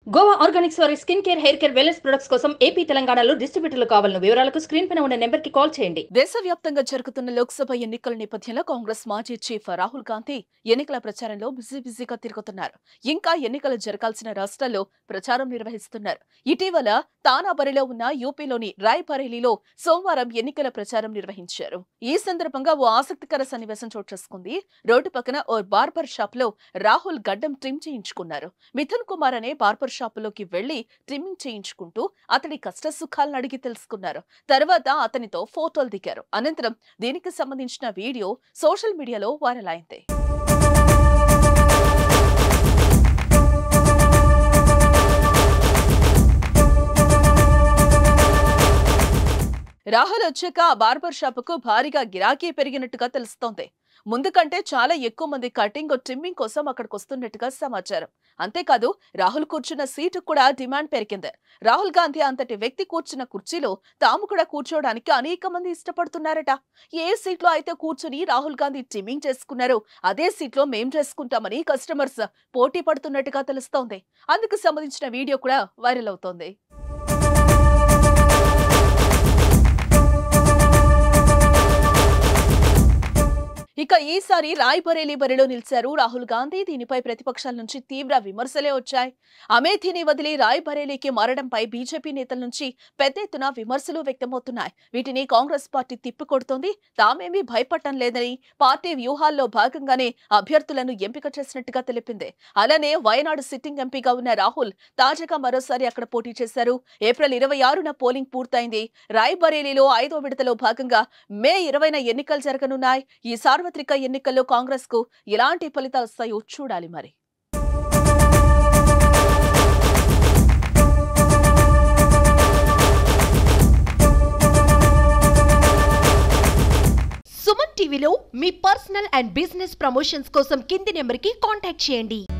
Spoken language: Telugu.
గోవా ఆర్గానిక్స్ వారి skin care, hair care, wellness products కోసం ఏపీ, తెలంగాణలో డిస్ట్రిబ్యూటర్లు కావాలను వివరాలకు స్క్రీన్ పైన ఉన్న నెంబర్ కి కాల్ చేయండి. దేశవ్యాప్తంగా జరుగుతున్న లోక్సభ ఎన్నికల నేపథ్యంలో కాంగ్రెస్ మాజీ చీఫ్ రాహుల్ గాంధీ ఎన్నికల ప్రచారంలో బిజీగా తిరుగుతున్నారు. ఇంకా ఎన్నికలు జరగాల్సిన రాష్ట్రాల్లో ప్రచారం నిర్వహిస్తున్నారు. ఇటీవల తానా బరిలో ఉన్న యూపీలోని రాయ్బరేలీలో సోమవారం ఎన్నికల ప్రచారం నిర్వహించారు. ఈ సందర్భంగా ఓ ఆసక్తికర సన్నివేశం చోటు చేసుకుంది. రోడ్డు పక్కన ఓ బార్బర్ షాప్ లో రాహుల్ గడ్డం ట్రిమ్ చేయించుకున్నారు. మిథున్ కుమార్ అనే బార్బర్ షాప్ లోకి వెళ్లి ట్రిమ్మింగ్ చేయించుకుంటూ అతడి కష్ట సుఖాలను అడిగి తెలుసుకున్నారు. తర్వాత అతనితో ఫోటోలు దిగారు. అనంతరం దీనికి సంబంధించిన వీడియో సోషల్ మీడియాలో వైరల్ అయింది. రాహుల్ వచ్చాక ఆ బార్బర్ షాపుకు భారీగా గిరాకీ పెరిగినట్టుగా తెలుస్తోంది. ముందు కంటే చాలా ఎక్కువ మంది కటింగ్, ట్రిమ్మింగ్ కోసం అక్కడికి వస్తున్నట్టుగా సమాచారం. అంతేకాదు రాహుల్ కూర్చున్న సీటు కూడా డిమాండ్ పెరిగింది. రాహుల్ గాంధీ అంతటి వ్యక్తి కూర్చున్న కుర్చీలో తాము కూడా కూర్చోవడానికి అనేక మంది ఇష్టపడుతున్నారట. ఏ సీట్లో అయితే కూర్చుని రాహుల్ గాంధీ ట్రిమ్మింగ్ చేసుకున్నారో అదే సీట్లో మేం చేసుకుంటామని కస్టమర్స్ పోటీ పడుతున్నట్టుగా తెలుస్తోంది. అందుకు సంబంధించిన వీడియో కూడా వైరల్ అవుతోంది. ఇక ఈసారి రాయ్బరేలీ బరిలో నిలిచారు రాహుల్ గాంధీ. దీనిపై ప్రతిపక్షాల నుంచి తీవ్ర విమర్శలే వచ్చాయి. అమేథీని వదిలి రాయ్బరేలీకి మారడంపై బీజేపీ నేతల నుంచి పెద్ద ఎత్తున విమర్శలు వ్యక్తమవుతున్నాయి. వీటిని కాంగ్రెస్ పార్టీ తిప్పికొడుతోంది. తామేమీ భయపడటం లేదని పార్టీ వ్యూహాల్లో భాగంగానే అభ్యర్థులను ఎంపిక చేసినట్టుగా తెలిపింది. అలానే వయనాడు సిట్టింగ్ ఎంపీగా ఉన్న రాహుల్ తాజాగా మరోసారి అక్కడ పోటీ చేశారు. ఏప్రిల్ 26న పోలింగ్ పూర్తయింది. రాయ్బరేలీలో 5వ విడతలో భాగంగా మే 20న ఎన్నికలు జరగనున్నాయి. ఈ సార్వత్రిక ఎన్నికల్లో కాంగ్రెస్ కు ఎలాంటి ఫలితాలు వస్తాయో చూడాలి మరి. సుమన్ టీవీలో మీ పర్సనల్ అండ్ బిజినెస్ ప్రమోషన్స్ కోసం కింది నెంబర్కి కాంటాక్ట్ చేయండి.